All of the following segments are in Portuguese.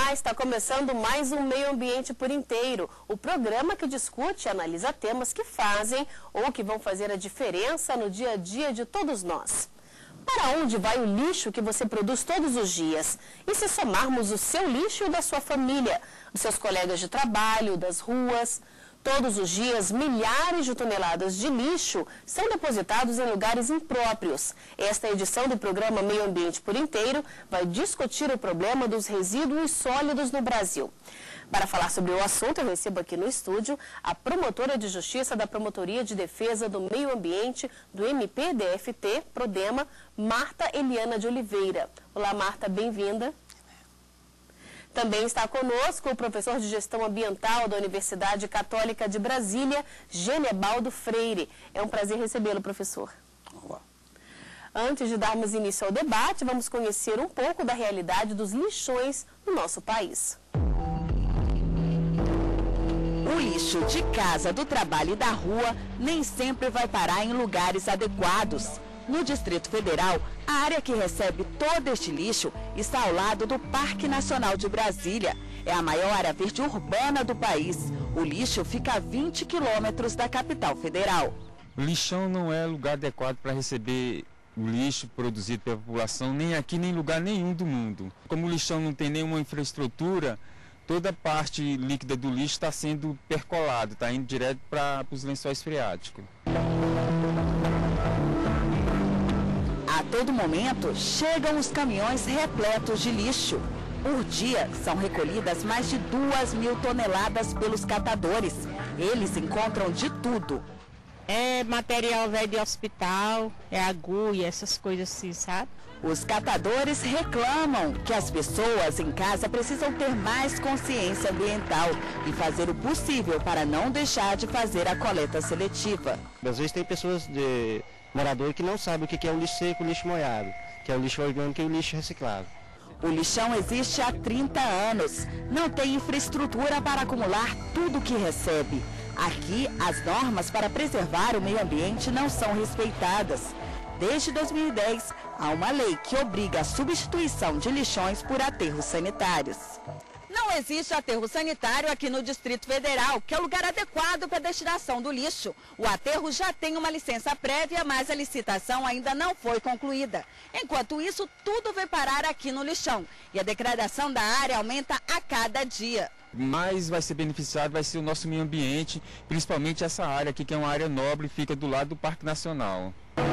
Olá, está começando mais um Meio Ambiente por Inteiro, o programa que discute e analisa temas que fazem ou que vão fazer a diferença no dia a dia de todos nós. Para onde vai o lixo que você produz todos os dias? E se somarmos o seu lixo e o da sua família, dos seus colegas de trabalho, das ruas? Todos os dias, milhares de toneladas de lixo são depositados em lugares impróprios. Esta edição do programa Meio Ambiente por Inteiro vai discutir o problema dos resíduos sólidos no Brasil. Para falar sobre o assunto, eu recebo aqui no estúdio a promotora de Justiça da Promotoria de Defesa do Meio Ambiente do MPDFT, Prodema, Marta Eliana de Oliveira. Olá, Marta, bem-vinda. Também está conosco o professor de Gestão Ambiental da Universidade Católica de Brasília, Genebaldo Freire. É um prazer recebê-lo, professor. Olá. Antes de darmos início ao debate, vamos conhecer um pouco da realidade dos lixões no nosso país. O lixo de casa, do trabalho e da rua nem sempre vai parar em lugares adequados. No Distrito Federal, a área que recebe todo este lixo está ao lado do Parque Nacional de Brasília. É a maior área verde urbana do país. O lixo fica a 20 quilômetros da capital federal. O lixão não é lugar adequado para receber o lixo produzido pela população, nem aqui, nem em lugar nenhum do mundo. Como o lixão não tem nenhuma infraestrutura, toda a parte líquida do lixo está sendo percolado, está indo direto para os lençóis freáticos. A todo momento, chegam os caminhões repletos de lixo. Por dia, são recolhidas mais de 2.000 toneladas pelos catadores. Eles encontram de tudo. É material velho de hospital, é agulha, essas coisas assim, sabe? Os catadores reclamam que as pessoas em casa precisam ter mais consciência ambiental e fazer o possível para não deixar de fazer a coleta seletiva. Às vezes tem pessoas moradores que não sabem o que é o lixo seco e o lixo molhado, que é o lixo orgânico e o lixo reciclável. O lixão existe há 30 anos. Não tem infraestrutura para acumular tudo o que recebe. Aqui, as normas para preservar o meio ambiente não são respeitadas. Desde 2010, há uma lei que obriga a substituição de lixões por aterros sanitários. Não existe aterro sanitário aqui no Distrito Federal, que é o lugar adequado para a destinação do lixo. O aterro já tem uma licença prévia, mas a licitação ainda não foi concluída. Enquanto isso, tudo vai parar aqui no lixão e a degradação da área aumenta a cada dia. Mais vai ser beneficiado vai ser o nosso meio ambiente, principalmente essa área aqui, que é uma área nobre e fica do lado do Parque Nacional.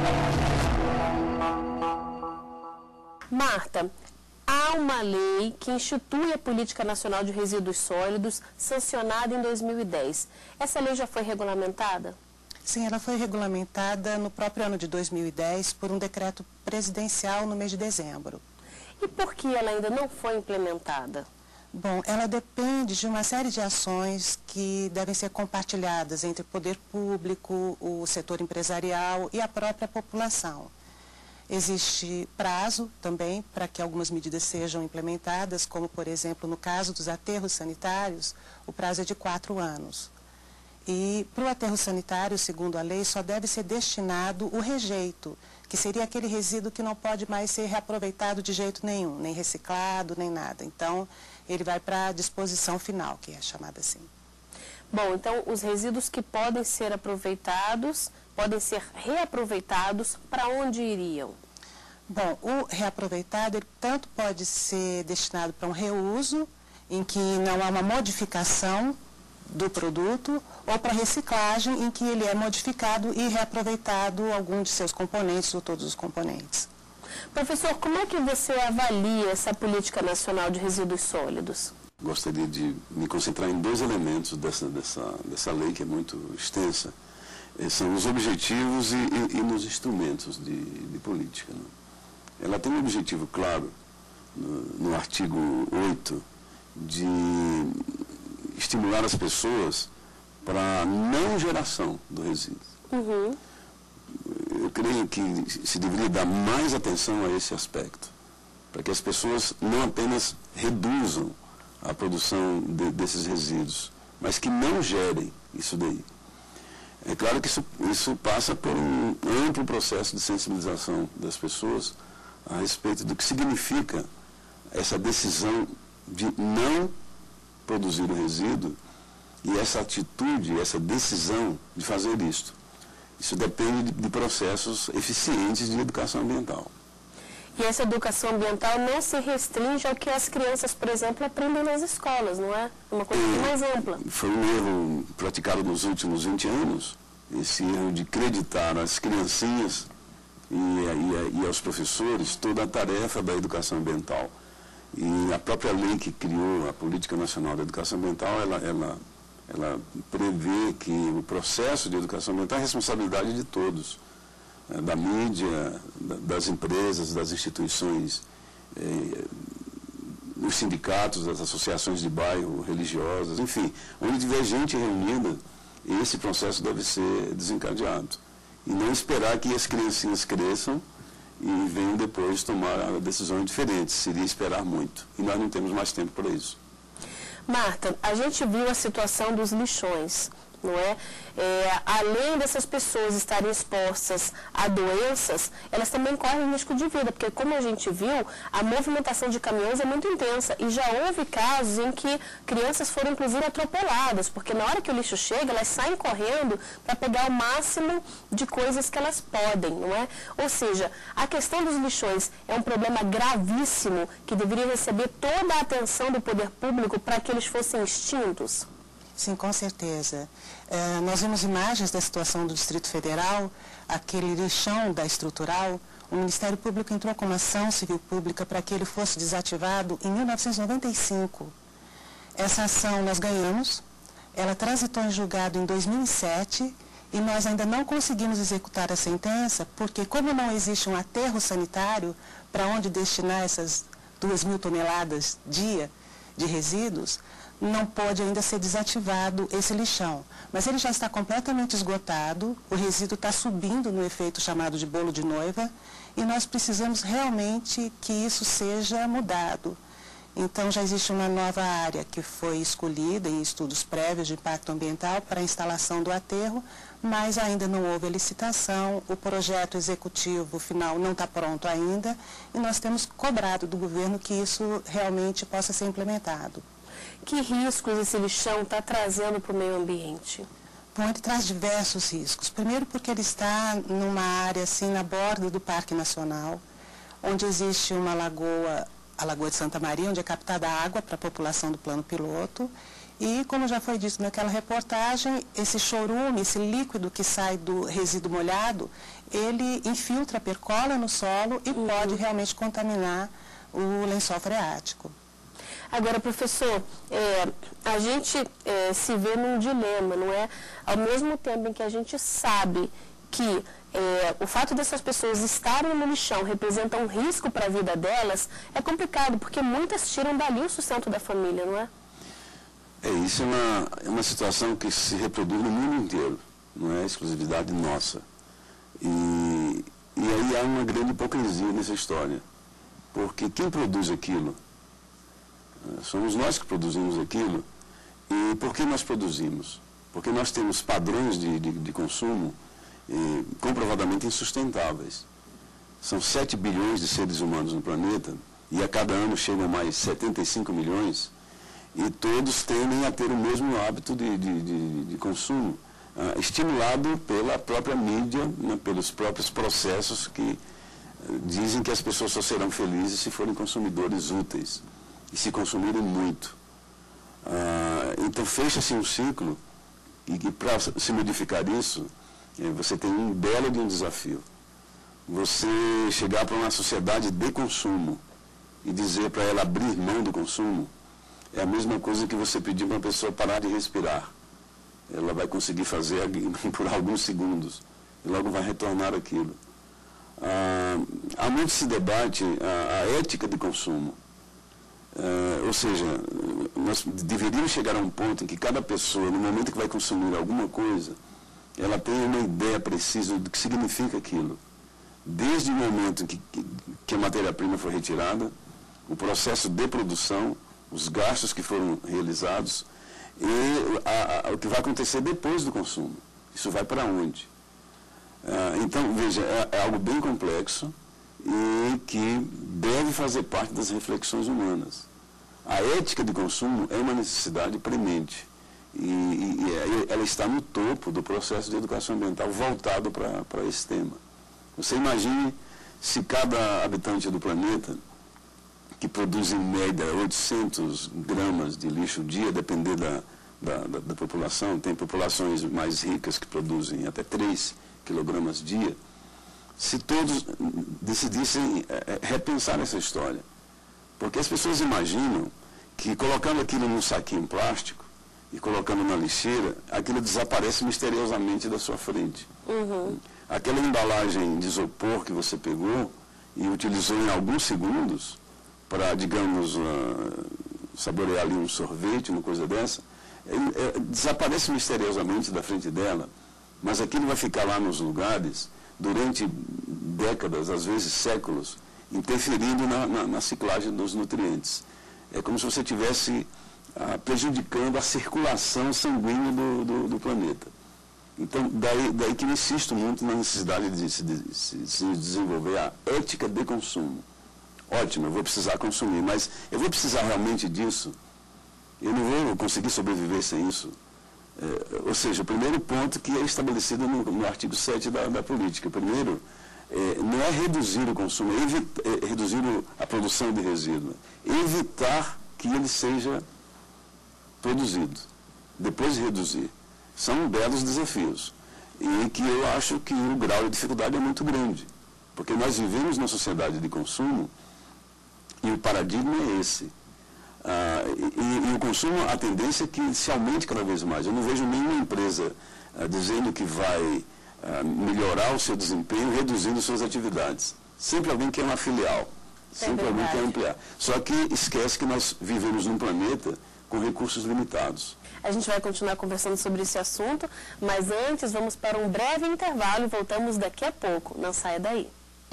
Marta, há uma lei que institui a Política Nacional de Resíduos Sólidos, sancionada em 2010. Essa lei já foi regulamentada? Sim, ela foi regulamentada no próprio ano de 2010 por um decreto presidencial no mês de dezembro. E por que ela ainda não foi implementada? Bom, ela depende de uma série de ações que devem ser compartilhadas entre o poder público, o setor empresarial e a própria população. Existe prazo também para que algumas medidas sejam implementadas, como, por exemplo, no caso dos aterros sanitários, o prazo é de 4 anos. E para o aterro sanitário, segundo a lei, só deve ser destinado o rejeito, que seria aquele resíduo que não pode mais ser reaproveitado de jeito nenhum, nem reciclado, nem nada. Então, ele vai para a disposição final, que é chamada assim. Bom, então os resíduos que podem ser aproveitados, podem ser reaproveitados, para onde iriam? Bom, o reaproveitado, ele tanto pode ser destinado para um reuso, em que não há uma modificação do produto, ou para reciclagem, em que ele é modificado e reaproveitado algum de seus componentes ou todos os componentes. Professor, como é que você avalia essa Política Nacional de Resíduos Sólidos? Gostaria de me concentrar em 2 elementos dessa lei, que é muito extensa. São os objetivos e nos instrumentos de política, né? Ela tem um objetivo claro, no artigo 8, de estimular as pessoas para a não geração do resíduo. Eu creio que se deveria dar mais atenção a esse aspecto, para que as pessoas não apenas reduzam a produção desses resíduos, mas que não gerem isso daí. É claro que isso passa por um amplo processo de sensibilização das pessoas a respeito do que significa essa decisão de não produzir o resíduo e essa atitude, essa decisão de fazer isto. Isso depende de processos eficientes de educação ambiental. E essa educação ambiental não se restringe ao que as crianças, por exemplo, aprendem nas escolas, não é? É uma coisa mais ampla. Foi um erro praticado nos últimos 20 anos, esse erro de acreditar às criancinhas e aos professores toda a tarefa da educação ambiental. E a própria lei que criou a Política Nacional da Educação Ambiental, ela prevê que o processo de educação ambiental é responsabilidade de todos, da mídia, das empresas, das instituições, dos sindicatos, das associações de bairro, religiosas, enfim, onde tiver gente reunida, esse processo deve ser desencadeado. E não esperar que as criancinhas cresçam e venham depois tomar decisões diferentes, seria esperar muito. E nós não temos mais tempo para isso. Marta, a gente viu a situação dos lixões, não é? Além dessas pessoas estarem expostas a doenças, elas também correm risco de vida, porque como a gente viu, a movimentação de caminhões é muito intensa e já houve casos em que crianças foram inclusive atropeladas, porque na hora que o lixo chega, elas saem correndo para pegar o máximo de coisas que elas podem, não é? Ou seja, a questão dos lixões é um problema gravíssimo que deveria receber toda a atenção do poder público para que eles fossem extintos. Sim, com certeza. Nós vimos imagens da situação do Distrito Federal, aquele lixão da estrutural. O Ministério Público entrou com uma ação civil pública para que ele fosse desativado em 1995. Essa ação nós ganhamos, ela transitou em julgado em 2007 e nós ainda não conseguimos executar a sentença porque, como não existe um aterro sanitário para onde destinar essas 2.000 toneladas dia de resíduos, não pode ainda ser desativado esse lixão. Mas ele já está completamente esgotado, o resíduo está subindo no efeito chamado de bolo de noiva e nós precisamos realmente que isso seja mudado. Então já existe uma nova área que foi escolhida em estudos prévios de impacto ambiental para a instalação do aterro, mas ainda não houve a licitação, o projeto executivo final não está pronto ainda e nós temos cobrado do governo que isso realmente possa ser implementado. Que riscos esse lixão está trazendo para o meio ambiente? Bom, ele traz diversos riscos. Primeiro porque ele está numa área assim na borda do Parque Nacional, onde existe uma lagoa, a Lagoa de Santa Maria, onde é captada água para a população do Plano Piloto. E, como já foi dito naquela reportagem, esse chorume, esse líquido que sai do resíduo molhado, ele infiltra, percola no solo e pode realmente contaminar o lençol freático. Agora, professor, a gente se vê num dilema, não é? Ao mesmo tempo em que a gente sabe que o fato dessas pessoas estarem no lixão representa um risco para a vida delas, é complicado, porque muitas tiram dali o sustento da família, não é? Isso é uma situação que se reproduz no mundo inteiro, não é exclusividade nossa. E aí há uma grande hipocrisia nessa história, porque quem produz aquilo? Somos nós que produzimos aquilo. E por que nós produzimos? Porque nós temos padrões de consumo comprovadamente insustentáveis. São 7 bilhões de seres humanos no planeta e a cada ano chegam mais 75 milhões e todos tendem a ter o mesmo hábito de consumo, estimulado pela própria mídia, né, pelos próprios processos que dizem que as pessoas só serão felizes se forem consumidores úteis e se consumirem muito. Então fecha-se um ciclo e para se modificar isso, você tem um belo de um desafio. Você chegar para uma sociedade de consumo e dizer para ela abrir mão do consumo é a mesma coisa que você pedir para uma pessoa parar de respirar. Ela vai conseguir fazer por alguns segundos e logo vai retornar aquilo. Há muito se debate a ética de consumo. Ou seja, nós deveríamos chegar a um ponto em que cada pessoa, no momento que vai consumir alguma coisa, ela tenha uma ideia precisa do que significa aquilo. Desde o momento que a matéria-prima foi retirada, o processo de produção, os gastos que foram realizados e o que vai acontecer depois do consumo. Isso vai para onde? Então, veja, é algo bem complexo e que deve fazer parte das reflexões humanas. A ética de consumo é uma necessidade premente e ela está no topo do processo de educação ambiental voltado para esse tema. Você imagine se cada habitante do planeta, que produz em média 800 gramas de lixo dia, depender da população, tem populações mais ricas que produzem até 3 quilogramas dia, se todos decidissem repensar essa história. Porque as pessoas imaginam que colocando aquilo num saquinho plástico e colocando na lixeira, aquilo desaparece misteriosamente da sua frente. Aquela embalagem de isopor que você pegou e utilizou em alguns segundos para, digamos, saborear ali um sorvete, uma coisa dessa, desaparece misteriosamente da frente dela, mas aquilo vai ficar lá nos lugares durante décadas, às vezes séculos, interferindo na ciclagem dos nutrientes. É como se você estivesse prejudicando a circulação sanguínea do planeta. Então, daí que eu insisto muito na necessidade de se desenvolver a ética de consumo. Ótimo, eu vou precisar consumir, mas eu vou precisar realmente disso? Eu não vou conseguir sobreviver sem isso? Ou seja, o primeiro ponto que é estabelecido no artigo 7 da política. Primeiro, não é reduzir o consumo, é reduzir a produção de resíduo. Evitar que ele seja produzido. Depois de reduzir. São belos desafios. E que eu acho que o grau de dificuldade é muito grande. Porque nós vivemos numa sociedade de consumo e o paradigma é esse. E o consumo, a tendência é que se aumente cada vez mais. Eu não vejo nenhuma empresa dizendo que vai melhorar o seu desempenho reduzindo suas atividades. Sempre alguém quer uma filial. Sempre alguém quer ampliar. Só que esquece que nós vivemos num planeta com recursos limitados. A gente vai continuar conversando sobre esse assunto, mas antes vamos para um breve intervalo e voltamos daqui a pouco. Não saia daí.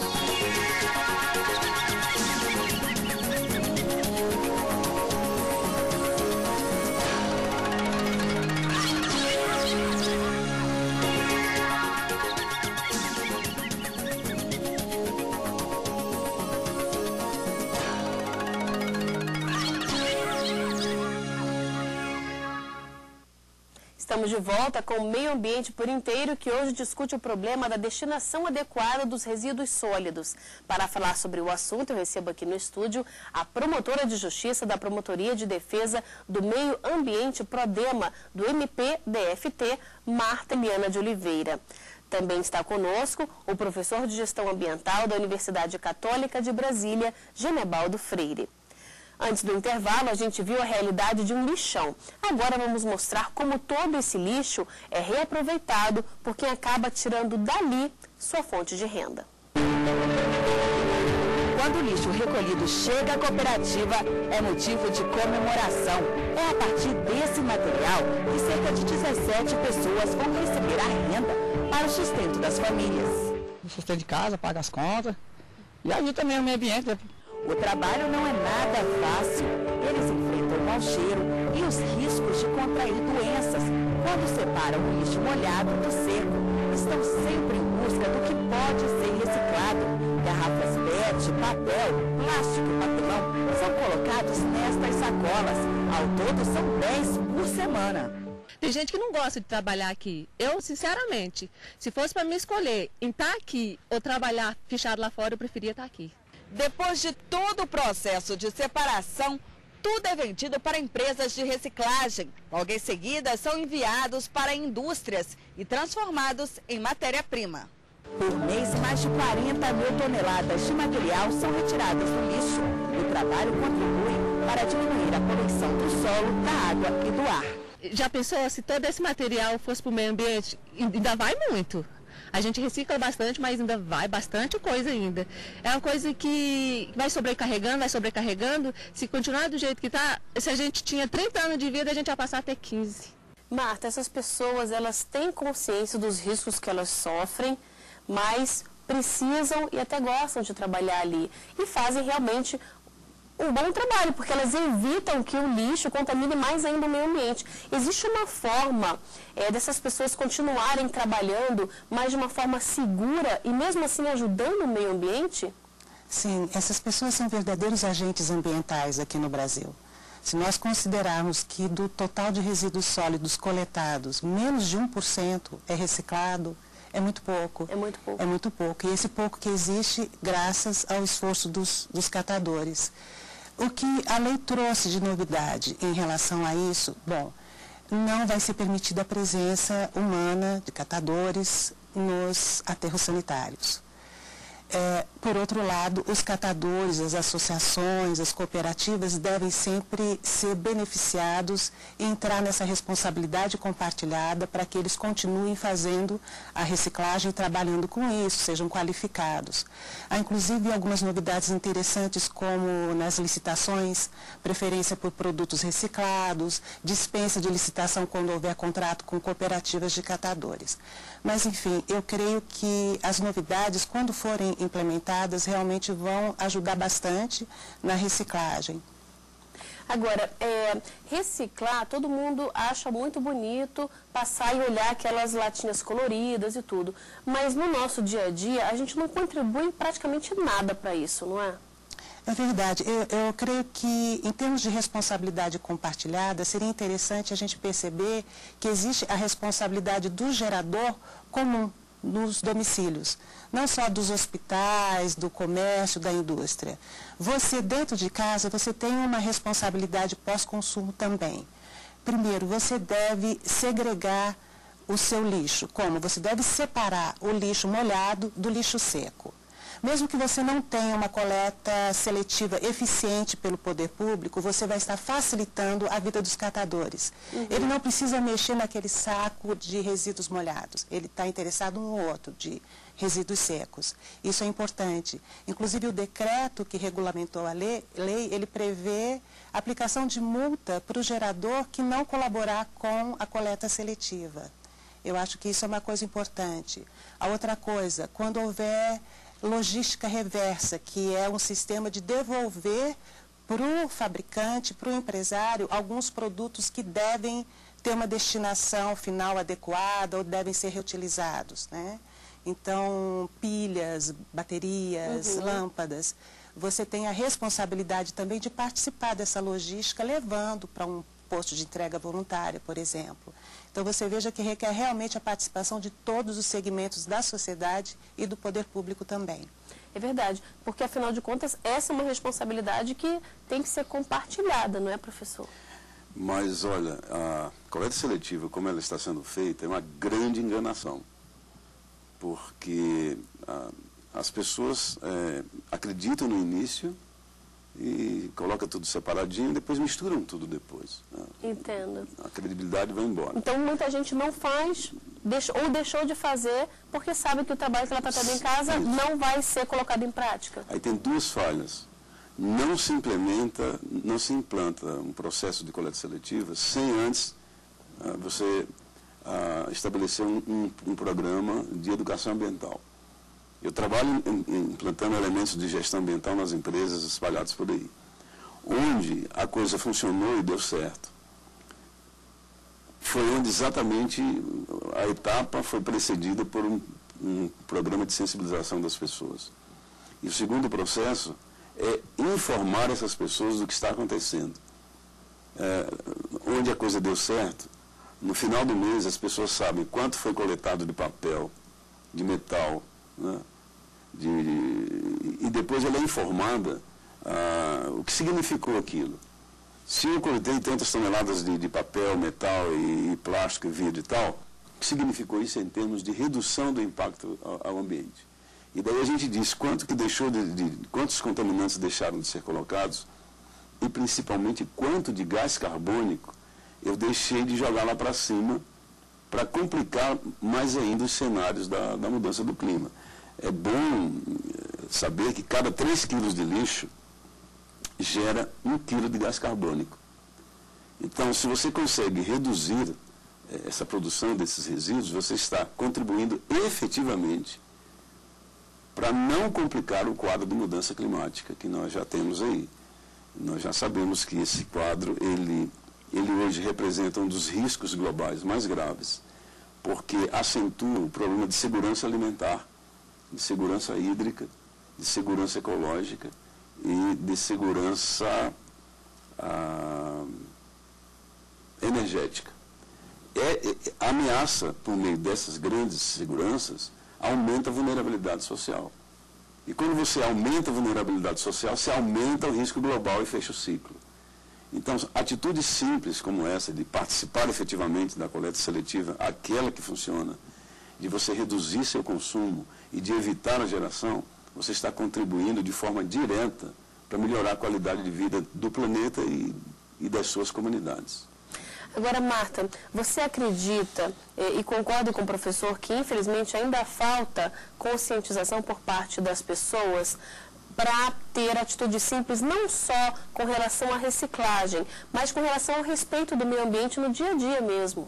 Estamos de volta com o Meio Ambiente por Inteiro, que hoje discute o problema da destinação adequada dos resíduos sólidos. Para falar sobre o assunto, eu recebo aqui no estúdio a promotora de Justiça da Promotoria de Defesa do Meio Ambiente Prodema, do MPDFT, Marta Eliana de Oliveira. Também está conosco o professor de Gestão Ambiental da Universidade Católica de Brasília, Genebaldo Freire. Antes do intervalo, a gente viu a realidade de um lixão. Agora vamos mostrar como todo esse lixo é reaproveitado por quem acaba tirando dali sua fonte de renda. Quando o lixo recolhido chega à cooperativa, é motivo de comemoração. É a partir desse material que cerca de 17 pessoas vão receber a renda para o sustento das famílias. O sustento de casa, paga as contas e ajuda também o meio ambiente. O trabalho não é nada fácil. Eles enfrentam o mau cheiro e os riscos de contrair doenças quando separam o lixo molhado do seco. Estão sempre em busca do que pode ser reciclado. Garrafas PET, papel, plástico e papelão são colocados nestas sacolas. Ao todo são 10 por semana. Tem gente que não gosta de trabalhar aqui. Eu, sinceramente, se fosse para me escolher em estar aqui ou trabalhar fechado lá fora, eu preferia estar aqui. Depois de todo o processo de separação, tudo é vendido para empresas de reciclagem. Logo em seguida, são enviados para indústrias e transformados em matéria-prima. Por mês, mais de 40 mil toneladas de material são retiradas do lixo. O trabalho contribui para diminuir a poluição do solo, da água e do ar. Já pensou, se todo esse material fosse para o meio ambiente? Ainda vai muito. A gente recicla bastante, mas ainda vai bastante coisa ainda. É uma coisa que vai sobrecarregando. Se continuar do jeito que está, se a gente tinha 30 anos de vida, a gente ia passar até 15. Marta, essas pessoas, elas têm consciência dos riscos que elas sofrem, mas precisam e até gostam de trabalhar ali. E fazem realmente um bom trabalho, porque elas evitam que o lixo contamine mais ainda o meio ambiente. Existe uma forma dessas pessoas continuarem trabalhando, mas de uma forma segura e mesmo assim ajudando o meio ambiente? Sim, essas pessoas são verdadeiros agentes ambientais aqui no Brasil. Se nós considerarmos que do total de resíduos sólidos coletados, menos de 1% é reciclado, é muito pouco. É muito pouco. É muito pouco. E esse pouco que existe graças ao esforço dos catadores. O que a lei trouxe de novidade em relação a isso, bom, não vai ser permitida a presença humana de catadores nos aterros sanitários. Por outro lado, os catadores, as associações, as cooperativas devem sempre ser beneficiados e entrar nessa responsabilidade compartilhada para que eles continuem fazendo a reciclagem e trabalhando com isso, sejam qualificados. Há inclusive algumas novidades interessantes, como nas licitações, preferência por produtos reciclados, dispensa de licitação quando houver contrato com cooperativas de catadores. Mas, enfim, eu creio que as novidades, quando forem implementadas, realmente vão ajudar bastante na reciclagem. Agora, reciclar, todo mundo acha muito bonito passar e olhar aquelas latinhas coloridas e tudo. Mas no nosso dia a dia, a gente não contribui praticamente nada para isso, não é? É verdade. Eu creio que, em termos de responsabilidade compartilhada, seria interessante a gente perceber que existe a responsabilidade do gerador comum nos domicílios, não só dos hospitais, do comércio, da indústria. Você, dentro de casa, você tem uma responsabilidade pós-consumo também. Primeiro, você deve segregar o seu lixo. Como? Você deve separar o lixo molhado do lixo seco. Mesmo que você não tenha uma coleta seletiva eficiente pelo poder público, você vai estar facilitando a vida dos catadores. Ele não precisa mexer naquele saco de resíduos molhados. Ele está interessado no outro, de resíduos secos. Isso é importante. Inclusive, o decreto que regulamentou a lei, ele prevê aplicação de multa para o gerador que não colaborar com a coleta seletiva. Eu acho que isso é uma coisa importante. A outra coisa, quando houver logística reversa, que é um sistema de devolver para o fabricante, para o empresário, alguns produtos que devem ter uma destinação final adequada ou devem ser reutilizados, né? Então, pilhas, baterias, lâmpadas, você tem a responsabilidade também de participar dessa logística, levando para um posto de entrega voluntária, por exemplo. Então, você veja que requer realmente a participação de todos os segmentos da sociedade e do poder público também. É verdade, porque, afinal de contas, essa é uma responsabilidade que tem que ser compartilhada, não é, professor? Mas, olha, a coleta seletiva, como ela está sendo feita, é uma grande enganação. Porque as pessoas acreditam no início e colocam tudo separadinho e depois misturam tudo depois. Entendo. A credibilidade vai embora. Então, muita gente não faz, ou deixou de fazer, porque sabe que o trabalho que ela está tendo em casa não vai ser colocado em prática. Aí tem duas falhas. Não se implanta um processo de coleta seletiva sem antes você estabelecer um programa de educação ambiental. Eu trabalho implantando elementos de gestão ambiental nas empresas espalhadas por aí. Onde a coisa funcionou e deu certo, foi onde exatamente a etapa foi precedida por um programa de sensibilização das pessoas. E o segundo processo é informar essas pessoas do que está acontecendo. Onde a coisa deu certo, no final do mês as pessoas sabem quanto foi coletado de papel, de metal, né? E depois ela é informada o que significou aquilo. Se eu coletei tantas toneladas de papel, metal e plástico e vidro e tal, o que significou isso em termos de redução do impacto ao ambiente? E daí a gente diz quanto que deixou quantos contaminantes deixaram de ser colocados e principalmente quanto de gás carbônico eu deixei de jogar lá para cima para complicar mais ainda os cenários da mudança do clima. É bom saber que cada 3 quilos de lixo gera 1 quilo de gás carbônico. Então, se você consegue reduzir essa produção desses resíduos, você está contribuindo efetivamente para não complicar o quadro de mudança climática que nós já temos aí. Nós já sabemos que esse quadro, ele hoje representa um dos riscos globais mais graves, porque acentua o problema de segurança alimentar, de segurança hídrica, de segurança ecológica e de segurança energética. A ameaça, por meio dessas grandes seguranças, aumenta a vulnerabilidade social. E quando você aumenta a vulnerabilidade social, você aumenta o risco global e fecha o ciclo. Então, atitudes simples como essa, de participar efetivamente da coleta seletiva, aquela que funciona, de você reduzir seu consumo e de evitar a geração, você está contribuindo de forma direta para melhorar a qualidade de vida do planeta e das suas comunidades. Agora, Marta, você acredita e concorda com o professor que, infelizmente, ainda falta conscientização por parte das pessoas para ter atitudes simples, não só com relação à reciclagem, mas com relação ao respeito do meio ambiente no dia a dia mesmo?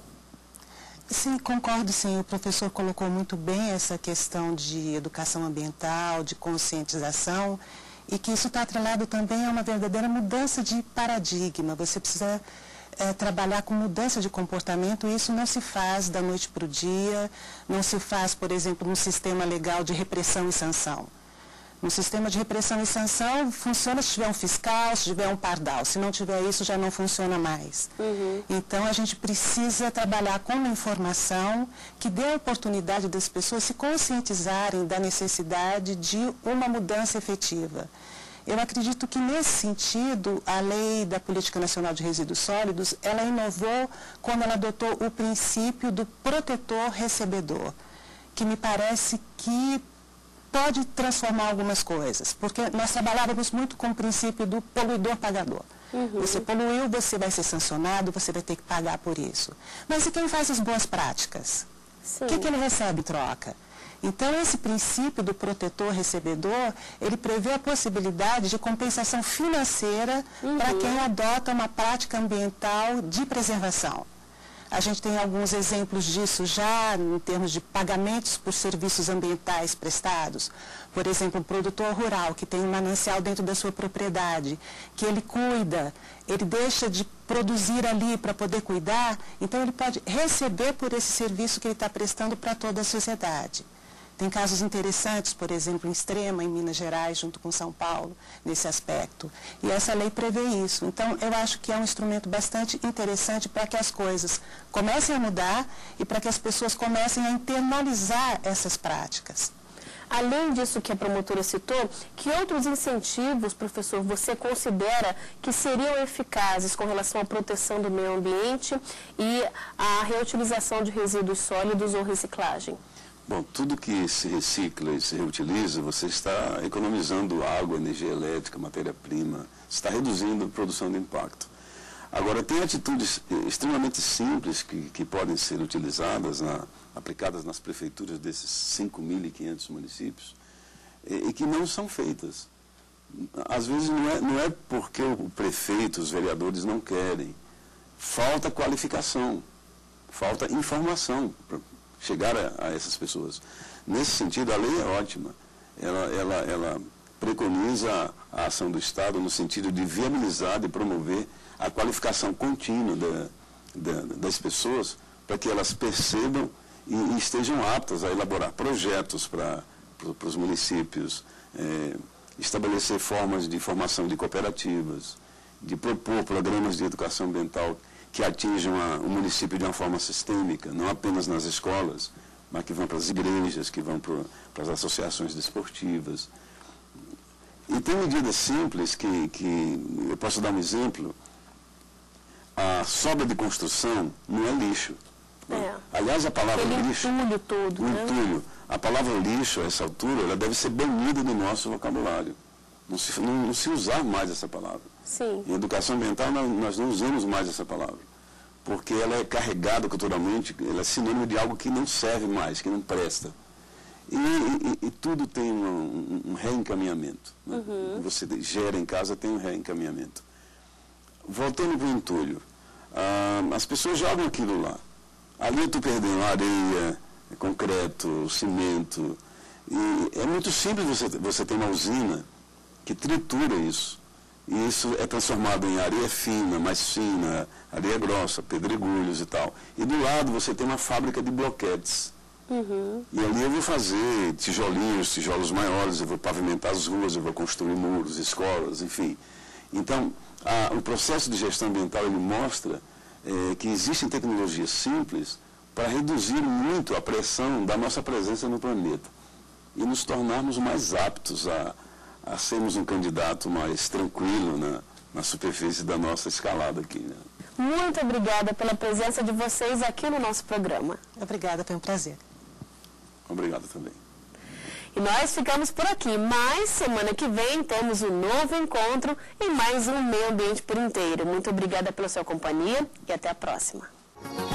Sim, concordo sim. O professor colocou muito bem essa questão de educação ambiental, de conscientização, e que isso está atrelado também a uma verdadeira mudança de paradigma. Você precisa trabalhar com mudança de comportamento, e isso não se faz da noite para o dia, não se faz, por exemplo, num sistema legal de repressão e sanção. No sistema de repressão e sanção funciona se tiver um fiscal, se tiver um pardal. Se não tiver isso, já não funciona mais. Então, a gente precisa trabalhar com uma informação que dê a oportunidade das pessoas se conscientizarem da necessidade de uma mudança efetiva. Eu acredito que, nesse sentido, a Lei da Política Nacional de Resíduos Sólidos, ela inovou quando ela adotou o princípio do protetor-recebedor, que me parece que pode transformar algumas coisas, porque nós trabalhávamos muito com o princípio do poluidor-pagador. Você poluiu, você vai ser sancionado, você vai ter que pagar por isso. Mas e quem faz as boas práticas? O que ele recebe em troca? Então, esse princípio do protetor-recebedor, ele prevê a possibilidade de compensação financeira para quem adota uma prática ambiental de preservação. A gente tem alguns exemplos disso já em termos de pagamentos por serviços ambientais prestados. Por exemplo, um produtor rural que tem um manancial dentro da sua propriedade, que ele cuida, ele deixa de produzir ali para poder cuidar, então ele pode receber por esse serviço que ele está prestando para toda a sociedade. Tem casos interessantes, por exemplo, em Extrema, em Minas Gerais, junto com São Paulo, nesse aspecto. E essa lei prevê isso. Então, eu acho que é um instrumento bastante interessante para que as coisas comecem a mudar e para que as pessoas comecem a internalizar essas práticas. Além disso que a promotora citou, que outros incentivos, professor, você considera que seriam eficazes com relação à proteção do meio ambiente e à reutilização de resíduos sólidos ou reciclagem? Bom, tudo que se recicla e se reutiliza, você está economizando água, energia elétrica, matéria-prima, está reduzindo a produção de impacto. Agora, tem atitudes extremamente simples que podem ser utilizadas, aplicadas nas prefeituras desses 5.500 municípios, e que não são feitas. Às vezes não é porque o prefeito, os vereadores não querem. Falta qualificação, falta informação para chegar a essas pessoas. Nesse sentido, a lei é ótima. Ela preconiza a ação do Estado no sentido de viabilizar, de promover a qualificação contínua das pessoas para que elas percebam e estejam aptas a elaborar projetos para os municípios, estabelecer formas de formação de cooperativas, de propor programas de educação ambiental que atinjam o município de uma forma sistêmica, não apenas nas escolas, mas que vão para as igrejas, que vão para as associações desportivas. E tem medidas simples que eu posso dar um exemplo. A sobra de construção não é lixo. Aliás, a palavra lixo... Entulho todo, né? Entulho. A palavra lixo, a essa altura, ela deve ser banida do nosso vocabulário. Não se usar mais essa palavra. Sim. Em educação ambiental, nós não usamos mais essa palavra, porque ela é carregada culturalmente, ela é sinônimo de algo que não serve mais, que não presta. E tudo tem um reencaminhamento. Né? Você gera em casa, tem um reencaminhamento. Voltando para o entulho, as pessoas jogam aquilo lá. Ali tu perdendo areia, concreto, cimento. E é muito simples você ter uma usina que tritura isso. E isso é transformado em areia fina, mais fina, areia grossa, pedregulhos e tal. E do lado você tem uma fábrica de bloquetes. E ali eu vou fazer tijolos maiores, eu vou pavimentar as ruas, eu vou construir muros, escolas, enfim. Então, o processo de gestão ambiental ele mostra que existem tecnologias simples para reduzir muito a pressão da nossa presença no planeta e nos tornarmos mais aptos a sermos um candidato mais tranquilo na superfície da nossa escalada aqui, né? Muito obrigada pela presença de vocês aqui no nosso programa. Obrigada, foi um prazer. Obrigado também. E nós ficamos por aqui, mas semana que vem temos um novo encontro em mais um Meio Ambiente por Inteiro. Muito obrigada pela sua companhia e até a próxima.